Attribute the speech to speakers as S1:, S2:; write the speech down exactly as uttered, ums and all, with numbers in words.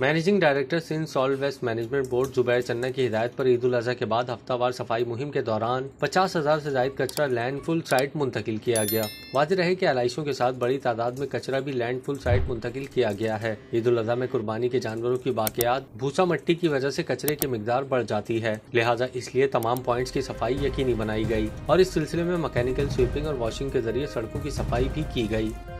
S1: Managing director Sindh salt waste management board Zubair Channa की हिदायत पर ईद उल अजहा के बाद हफ्तावार सफाई मुहिम के दौरान पचास हजार से ज्यादा कचरा लैंडफुल साइट मुंतकिल किया गया। वाज़ेह रहे कि एलाइशों के साथ बड़ी तादाद में कचरा भी लैंडफुल साइट मुंतकिल किया गया है। ईद उल अजहा में कुर्बानी के जानवरों की बाकियात भूसा मट्टी की वजह से कचरे की मिकदार बढ़ जाती है, लिहाजा इसलिए तमाम पॉइंट्स की सफाई यकीनी बनाई गई और इस सिलसिले में मैकेनिकल स्वीपिंग और वॉशिंग के जरिए सड़कों की सफाई भी की गई।